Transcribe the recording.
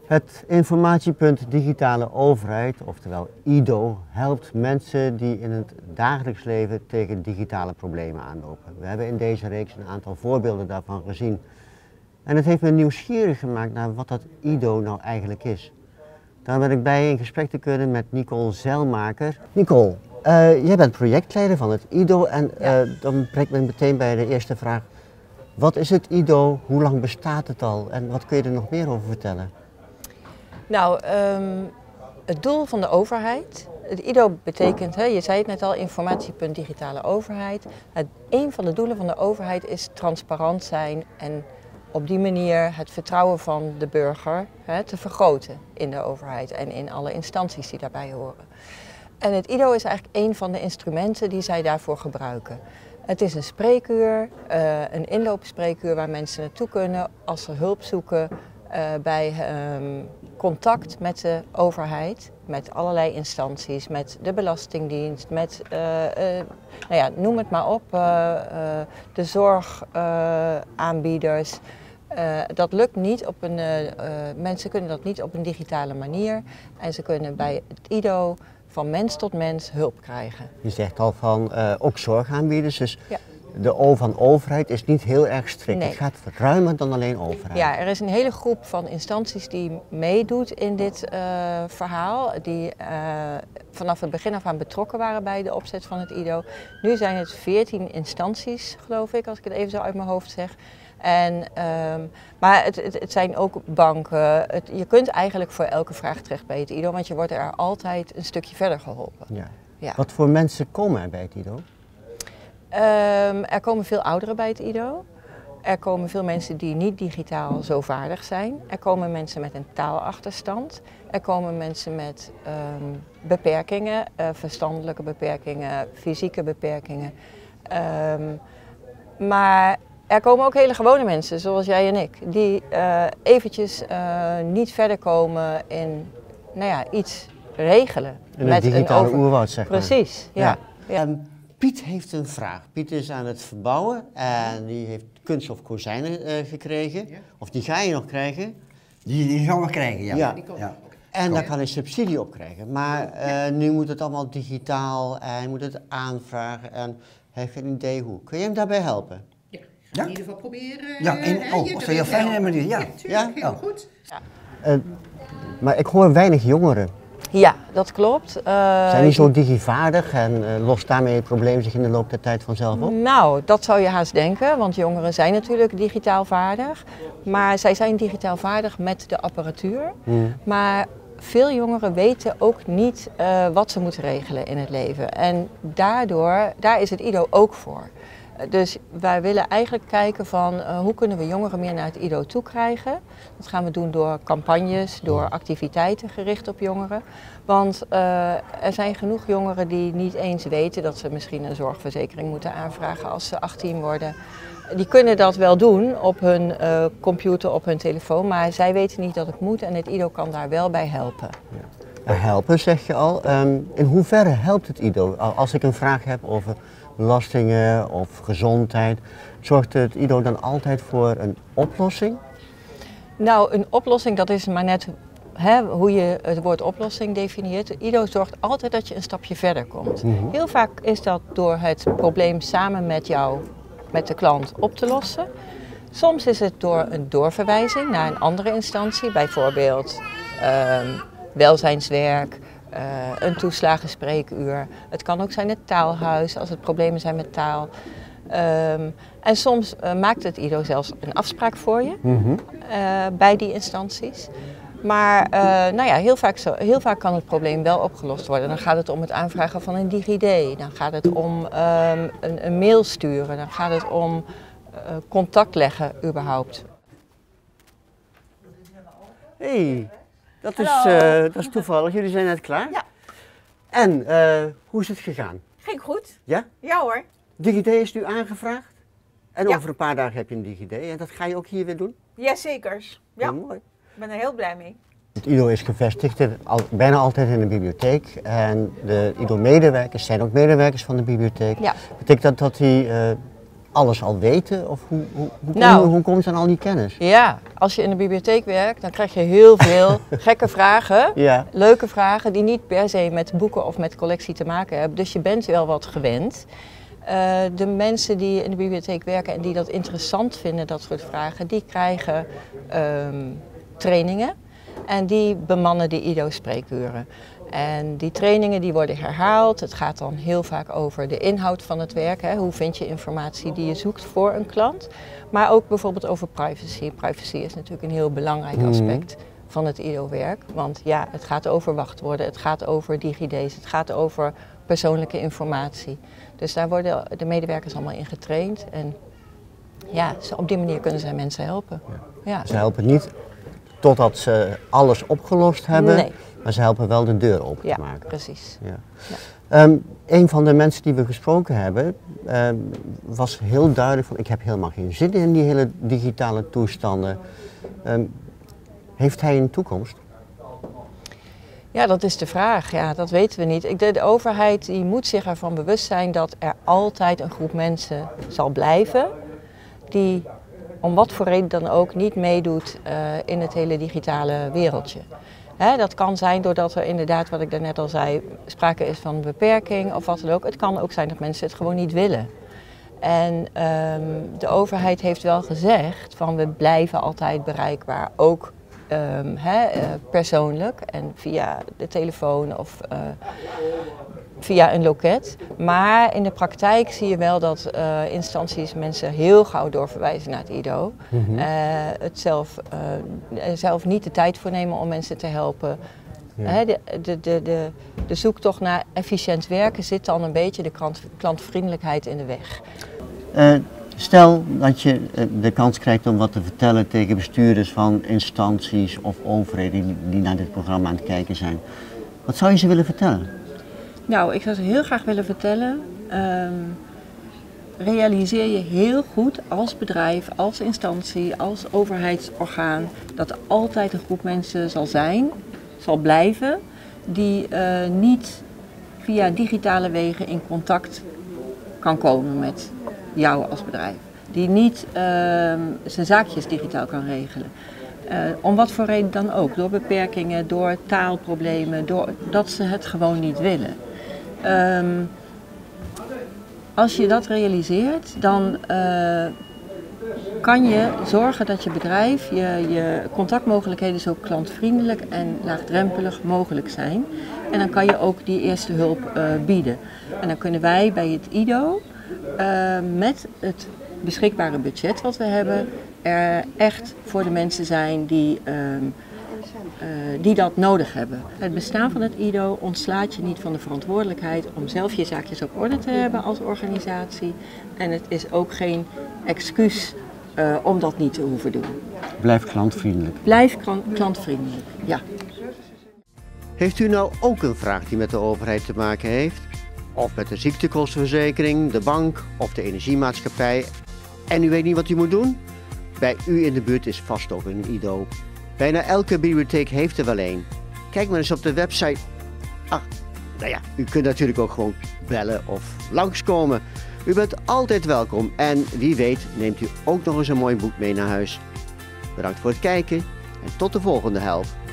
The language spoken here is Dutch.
Het informatiepunt Digitale Overheid, oftewel IDO, helpt mensen die in het dagelijks leven tegen digitale problemen aanlopen. We hebben in deze reeks een aantal voorbeelden daarvan gezien. En het heeft me nieuwsgierig gemaakt naar wat dat IDO nou eigenlijk is. Daar ben ik bij in gesprek te kunnen met Nicole Zeilmaker. Nicole, jij bent projectleider van het IDO en dan brengt me meteen bij de eerste vraag. Wat is het IDO, hoe lang bestaat het al en wat kun je er nog meer over vertellen? Nou, het doel van de overheid, het IDO betekent, je zei het net al, informatiepunt digitale overheid. Een van de doelen van de overheid is transparant zijn en op die manier het vertrouwen van de burger te vergroten in de overheid en in alle instanties die daarbij horen. En het IDO is eigenlijk een van de instrumenten die zij daarvoor gebruiken. Het is een spreekuur, een inloopspreekuur waar mensen naartoe kunnen als ze hulp zoeken bij contact met de overheid, met allerlei instanties, met de Belastingdienst, met, noem het maar op, de zorgaanbieders. Dat lukt niet op een, mensen kunnen dat niet op een digitale manier en ze kunnen bij het IDO van mens tot mens hulp krijgen. Je zegt al van ook zorgaanbieders, dus ja. De O van overheid is niet heel erg strikt. Nee. Het gaat ruimer dan alleen overheid. Ja, er is een hele groep van instanties die meedoet in dit verhaal. Die vanaf het begin af aan betrokken waren bij de opzet van het IDO. Nu zijn het 14 instanties, geloof ik, als ik het even zo uit mijn hoofd zeg. En, maar het zijn ook banken. Je kunt eigenlijk voor elke vraag terecht bij het IDO, want je wordt er altijd een stukje verder geholpen. Ja. Ja. Wat voor mensen komen er bij het IDO? Er komen veel ouderen bij het IDO. Er komen veel mensen die niet digitaal zo vaardig zijn. Er komen mensen met een taalachterstand. Er komen mensen met beperkingen, verstandelijke beperkingen, fysieke beperkingen. Maar er komen ook hele gewone mensen, zoals jij en ik, die eventjes niet verder komen in iets regelen. In het digitale oerwoud, zeg maar. Precies, ja. Piet heeft een vraag. Piet is aan het verbouwen en die heeft kunststof kozijnen gekregen. Ja. Of die ga je nog krijgen. Die zal nog krijgen, ja. Ja. Ja. En daar kan hij subsidie op krijgen. Maar nu moet het allemaal digitaal en hij moet het aanvragen en hij heeft geen idee hoe. Kun je hem daarbij helpen? Ja, ga in ieder geval proberen. Ja, dat is heel fijn manier. Ja, tuurlijk, heel goed. Ja. Maar ik hoor weinig jongeren. Ja, dat klopt. Zijn die zo digivaardig en lost daarmee het probleem zich in de loop der tijd vanzelf op? Nou, dat zou je haast denken, want jongeren zijn natuurlijk digitaal vaardig. Maar zij zijn digitaal vaardig met de apparatuur. Maar veel jongeren weten ook niet wat ze moeten regelen in het leven. En daar is het IDO ook voor. Dus wij willen eigenlijk kijken van hoe kunnen we jongeren meer naar het IDO toe krijgen. Dat gaan we doen door campagnes, door activiteiten gericht op jongeren. Want er zijn genoeg jongeren die niet eens weten dat ze misschien een zorgverzekering moeten aanvragen als ze 18 worden. Die kunnen dat wel doen op hun computer, op hun telefoon, maar zij weten niet dat het moet en het IDO kan daar wel bij helpen. Ja. Helpen zeg je al. In hoeverre helpt het IDO? Als ik een vraag heb over belastingen of gezondheid, zorgt het IDO dan altijd voor een oplossing? Nou, een oplossing, dat is maar net hoe je het woord oplossing definieert. Het IDO zorgt altijd dat je een stapje verder komt. Heel vaak is dat door het probleem samen met de klant op te lossen. Soms is het door een doorverwijzing naar een andere instantie, bijvoorbeeld welzijnswerk, een toeslagenspreekuur. Het kan ook zijn het taalhuis als het problemen zijn met taal. En soms maakt het IDO zelfs een afspraak voor je bij die instanties. Maar heel vaak kan het probleem wel opgelost worden. Dan gaat het om het aanvragen van een DigiD, dan gaat het om een mail sturen, dan gaat het om contact leggen überhaupt. Hey, dat is toevallig. Jullie zijn net klaar. Ja. En hoe is het gegaan? Ging goed. Ja? Ja hoor. DigiD is nu aangevraagd. En Ja. over een paar dagen heb je een DigiD. En dat ga je ook hier weer doen? Jazekers. Ja, Heel mooi. ik ben er heel blij mee. Het IDO is gevestigd bijna altijd in de bibliotheek. En de IDO-medewerkers zijn ook medewerkers van de bibliotheek. Ja. Betekent dat die alles al weten? Of Nou. hoe komt ze aan al die kennis? Ja, als je in de bibliotheek werkt, dan krijg je heel veel gekke vragen, Ja. leuke vragen die niet per se met boeken of met collectie te maken hebben. Dus je bent wel wat gewend. De mensen die in de bibliotheek werken en die dat interessant vinden, dat soort vragen, die krijgen trainingen en die bemannen de IDO-spreekuren. En die trainingen die worden herhaald. Het gaat dan heel vaak over de inhoud van het werk. Hè. Hoe vind je informatie die je zoekt voor een klant? Maar ook bijvoorbeeld over privacy. Privacy is natuurlijk een heel belangrijk aspect van het IDO-werk. Want ja, het gaat over wachtwoorden, het gaat over DigiD's, het gaat over persoonlijke informatie. Dus daar worden de medewerkers allemaal in getraind. En ja, op die manier kunnen zij mensen helpen. Ja. Ze helpen niet totdat ze alles opgelost hebben, Nee. maar ze helpen wel de deur open Ja, te maken. precies. Ja. Een van de mensen die we gesproken hebben was heel duidelijk van ik heb helemaal geen zin in die hele digitale toestanden. Heeft hij een toekomst? Ja, dat is de vraag. Ja, dat weten we niet. De overheid die moet zich ervan bewust zijn dat er altijd een groep mensen zal blijven die om wat voor reden dan ook niet meedoet in het hele digitale wereldje. Hè, dat kan zijn doordat er inderdaad, wat ik daarnet al zei, sprake is van beperking of wat dan ook. Het kan ook zijn dat mensen het gewoon niet willen. En de overheid heeft wel gezegd van we blijven altijd bereikbaar, ook persoonlijk en via de telefoon of via een loket. Maar in de praktijk zie je wel dat instanties mensen heel gauw doorverwijzen naar het IDO. Het zelf niet de tijd voor nemen om mensen te helpen. Ja. De zoektocht naar efficiënt werken zit dan een beetje de klantvriendelijkheid in de weg. Stel dat je de kans krijgt om wat te vertellen tegen bestuurders van instanties of overheden die naar dit programma aan het kijken zijn. Wat zou je ze willen vertellen? Nou, ik zou ze heel graag willen vertellen. Realiseer je heel goed als bedrijf, als instantie, als overheidsorgaan dat er altijd een groep mensen zal blijven, die niet via digitale wegen in contact kan komen met jou als bedrijf. Die niet zijn zaakjes digitaal kan regelen. Om wat voor reden dan ook. Door beperkingen, door taalproblemen, doordat ze het gewoon niet willen. Als je dat realiseert, dan kan je zorgen dat je bedrijf, je contactmogelijkheden zo klantvriendelijk en laagdrempelig mogelijk zijn. En dan kan je ook die eerste hulp bieden. En dan kunnen wij bij het IDO met het beschikbare budget wat we hebben, er echt voor de mensen zijn die dat nodig hebben. Het bestaan van het IDO ontslaat je niet van de verantwoordelijkheid om zelf je zaakjes op orde te hebben als organisatie. En het is ook geen excuus om dat niet te hoeven doen. Blijf klantvriendelijk. Blijf klantvriendelijk, ja. Heeft u nou ook een vraag die met de overheid te maken heeft? Of met de ziektekostenverzekering, de bank of de energiemaatschappij en u weet niet wat u moet doen? Bij u in de buurt is vast ook een IDO. Bijna elke bibliotheek heeft er wel een. Kijk maar eens op de website. U kunt natuurlijk ook gewoon bellen of langskomen. U bent altijd welkom en wie weet neemt u ook nog eens een mooi boek mee naar huis. Bedankt voor het kijken en tot de volgende helft.